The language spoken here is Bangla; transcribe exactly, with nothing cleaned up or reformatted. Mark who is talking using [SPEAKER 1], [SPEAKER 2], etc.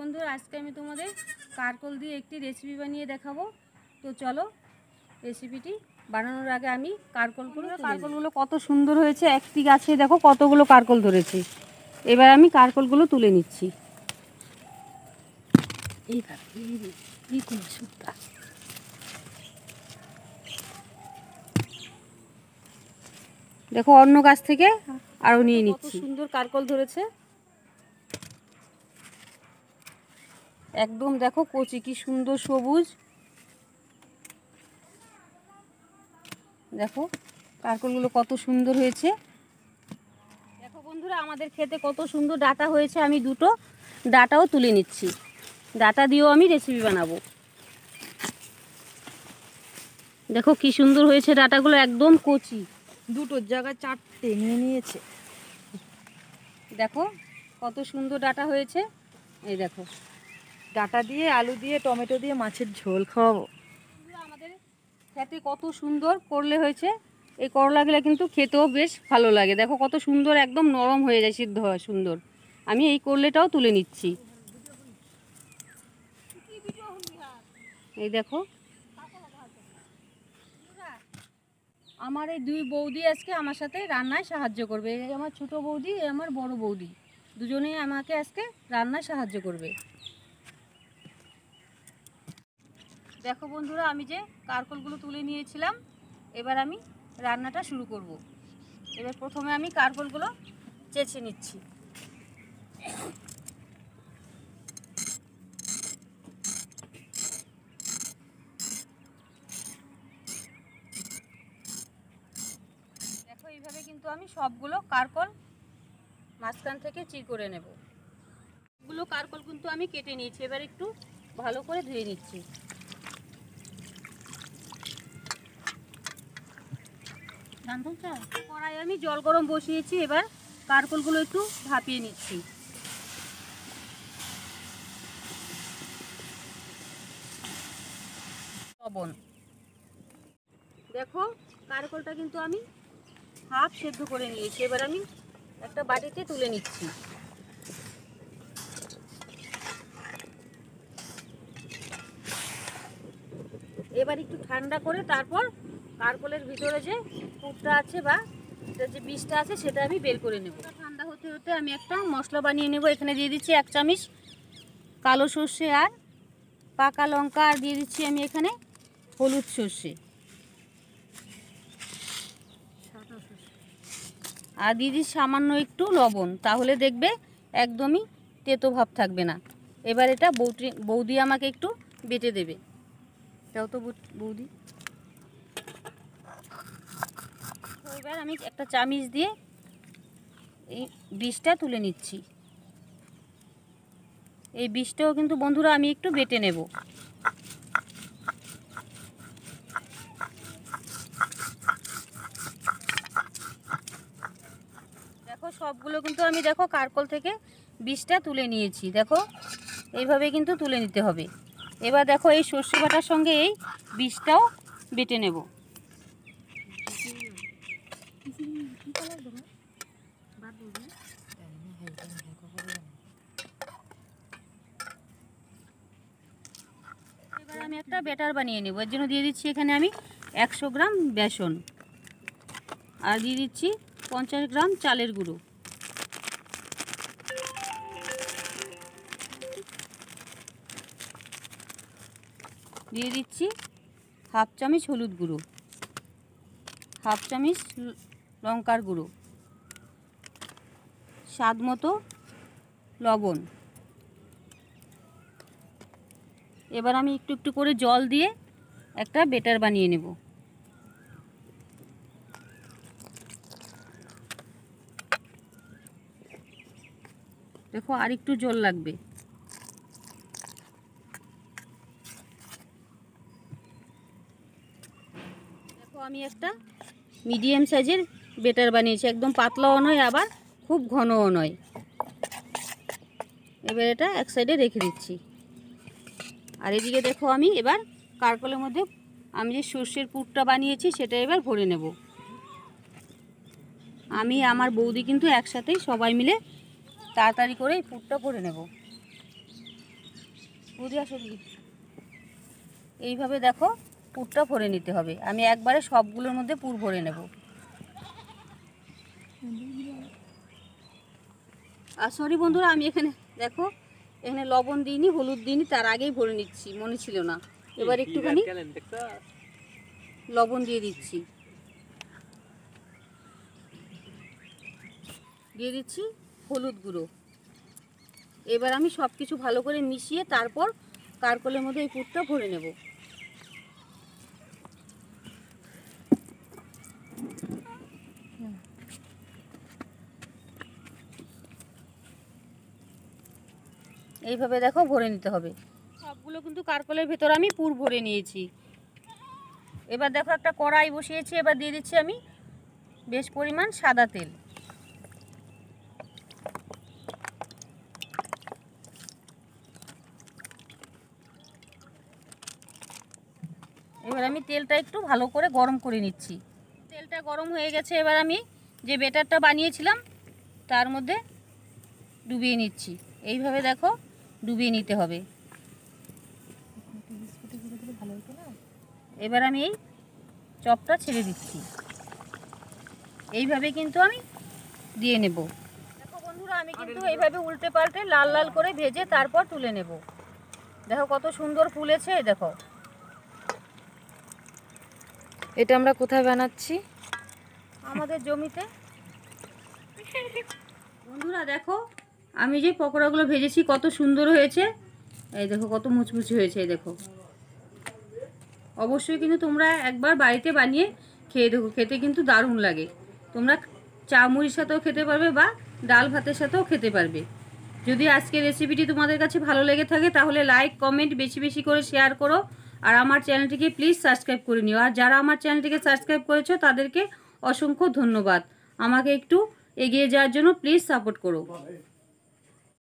[SPEAKER 1] বন্ধুরা, আজকে আমি তোমাদের কারকল দিয়ে একটি রেসিপি বানিয়ে দেখাবো। তো চলো রেসিপিটি বানানোর আগে আমি কারকলগুলো কারকলগুলো কত সুন্দর হয়েছে। একটি গাছে দেখো কতগুলো কারকল ধরেছে। এবার আমি কারকলগুলো তুলে নিচ্ছি। এই এই কোন সুতা দেখো, অন্য গাছ থেকে আরও নিয়ে নিচ্ছি। সুন্দর কারকল ধরেছে একদম, দেখো কচি, কি সুন্দর সবুজ। দেখো কারকলগুলো কত সুন্দর হয়েছে। দেখো বন্ধুরা, আমাদের খেতে কত সুন্দর ডাঁটা হয়েছে। আমি দুটো ডাঁটাও তুলে নিচ্ছি। ডাঁটা দিয়েও আমি রেসিপি বানাবো। দেখো কি সুন্দর হয়েছে ডাঁটাগুলো, একদম কচি।
[SPEAKER 2] দুটোর জায়গায় চারটে নিয়ে নিয়েছে।
[SPEAKER 1] দেখো কত সুন্দর ডাঁটা হয়েছে। এই দেখো,
[SPEAKER 2] ডাঁটা দিয়ে আলু দিয়ে টমেটো দিয়ে মাছের ঝোল খাওয়াবো।
[SPEAKER 1] আমাদের খেতে কত সুন্দর করলে হয়েছে। এই করলাগুলো কিন্তু খেতেও বেশ ভালো লাগে। দেখো কত সুন্দর, একদম নরম হয়ে যায়, সিদ্ধ হয় সুন্দর। আমি এই করলেটাও তুলে নিচ্ছি। এই দেখো, আমার এই দুই বৌদি আজকে আমার সাথে রান্নায় সাহায্য করবে। এই আমার ছোট বৌদি, এই আমার বড় বৌদি, দুজনেই আমাকে আজকে রান্নায় সাহায্য করবে। দেখো বন্ধুরা, আমি যে কারকলগুলো তুলে নিয়েছিলাম, এবার আমি রান্নাটা শুরু করব। এবার প্রথমে আমি কারকলগুলো চেঁচে নিচ্ছি। দেখো এইভাবে কিন্তু আমি সবগুলো কারকল মাঝখান থেকে চির করে নেব। সবগুলো কারকল কিন্তু আমি কেটে নিয়েছি। এবার একটু ভালো করে ধুয়ে নিচ্ছি। কড়াই আমি জল গরম বসিয়েছি। এবার কারকলগুলো একটু ভাপিয়ে নিচ্ছি। লবণ, দেখো কারকলটা কিন্তু আমি হাফ সেদ্ধ করে নিয়েছি। এবার আমি একটা বাটিতে তুলে নিচ্ছি। এবার একটু ঠান্ডা করে তারপর কারকলের ভিতরে যে পুরটা আছে বা যে বীজটা আছে সেটা আমি বের করে নেব। ঠান্ডা হতে হতে আমি একটা মশলা বানিয়ে নেব। এখানে দিয়ে দিচ্ছি এক চামচ কালো সর্ষে আর পাকা লঙ্কা, আর দিয়ে দিচ্ছি আমি এখানে হলুদ সর্ষে, আর দিয়ে দিচ্ছি সামান্য একটু লবণ। তাহলে দেখবে একদমই তেতো ভাব থাকবে না। এবার এটা বৌদি বৌদি আমাকে একটু বেটে দেবে। তাও তো বৌদি। এবার আমি একটা চামচ দিয়ে এই বীজটা তুলে নিচ্ছি। এই বীজটাও কিন্তু বন্ধুরা আমি একটু বেটে নেব। দেখো সবগুলো কিন্তু আমি দেখো কারকল থেকে বীজটা তুলে নিয়েছি। দেখো এইভাবে কিন্তু তুলে নিতে হবে। এবার দেখো এই সর্ষে বাটার সঙ্গে এই বীজটাও বেটে নেব। এবার আমি একটা ব্যাটার বানিয়ে নেব। এর জন্য দিয়ে দিচ্ছি এখানে আমি একশো গ্রাম বেসন, আর দিয়ে দিচ্ছি পঞ্চাশ গ্রাম চালের গুঁড়ো, দিয়ে দিচ্ছি হাফ চামচ হলুদ গুঁড়ো, হাফ চামচ লঙ্কার গুঁড়ো, স্বাদ মতো লবণ। এবার আমি একটু একটু করে জল দিয়ে একটা ব্যাটার বানিয়ে নেব। দেখো আর একটু জল লাগবে। দেখো আমি একটা মিডিয়াম সাইজের ব্যাটার বানিয়েছি। একদম পাতলাও নয় আবার খুব ঘনও নয়। এবার এটা এক সাইডে রেখে দিচ্ছি। আর এদিকে দেখো আমি এবার কারকলের মধ্যে আমি যে সর্ষের পুরটা বানিয়েছি সেটা এবার ভরে নেব। আমি আমার বৌদি কিন্তু একসাথেই সবাই মিলে তাড়াতাড়ি করে এই পুরটা ভরে নেব। বুঝে আসো দিদি। এইভাবে দেখো পুরটা ভরে নিতে হবে। আমি একবারে সবগুলোর মধ্যে পুর ভরে নেব। আর সরি বন্ধুরা, আমি এখানে দেখো এখানে লবণ দিইনি, হলুদ দিইনি, তার আগেই ভরে নিচ্ছি, মনে ছিল না। এবার একটুখানি লবণ দিয়ে দিচ্ছি, দিয়ে দিচ্ছি হলুদ গুঁড়ো। এবার আমি সব কিছু ভালো করে মিশিয়ে তারপর কারকলের মধ্যে এই পুরটা ভরে নেব। এইভাবে দেখো ভরে নিতে হবে। সবগুলো কিন্তু কারকলের ভেতর আমি পুর ভরে নিয়েছি। এবার দেখো একটা কড়াই বসিয়েছি, এবার দিয়ে দিচ্ছি আমি বেশ পরিমাণ সাদা তেল। এবার আমি তেলটা একটু ভালো করে গরম করে নিচ্ছি। তেলটা গরম হয়ে গেছে, এবার আমি যে ব্যাটারটা বানিয়েছিলাম তার মধ্যে ডুবিয়ে নিচ্ছি। এইভাবে দেখো ডুবিয়ে নিতে হবে। এবার আমি এই চপটা ছেড়ে দিচ্ছি। এইভাবে কিন্তু আমি দিয়ে নেব। দেখো বন্ধুরা, আমি কিন্তু এইভাবে উল্টে পাল্টে লাল লাল করে ভেজে তারপর তুলে নেব। দেখো কত সুন্দর ফুলেছে, দেখো।
[SPEAKER 2] এটা আমরা কোথায় বানাচ্ছি?
[SPEAKER 1] আমাদের জমিতে। বন্ধুরা দেখো আমি যে পকোড়াগুলো ভেজেছি কত সুন্দর হয়েছে। এই দেখো কত মুচমুচে হয়েছে, এই দেখো। অবশ্যই কিন্তু তোমরা একবার বাড়িতে বানিয়ে খেয়ে দেখো, খেতে কিন্তু দারুণ লাগে। তোমরা চা মুড়ির সাথেও খেতে পারবে বা ডাল ভাতের সাথেও খেতে পারবে। যদি আজকের রেসিপিটি তোমাদের কাছে ভালো লেগে থাকে তাহলে লাইক কমেন্ট বেশি বেশি করে শেয়ার করো। আর আমার চ্যানেলটিকে প্লিজ সাবস্ক্রাইব করে নিও। আর যারা আমার চ্যানেলটিকে সাবস্ক্রাইব করেছো তাদেরকে অসংখ্য ধন্যবাদ। আমাকে একটু এগিয়ে যাওয়ার জন্য প্লিজ সাপোর্ট করো।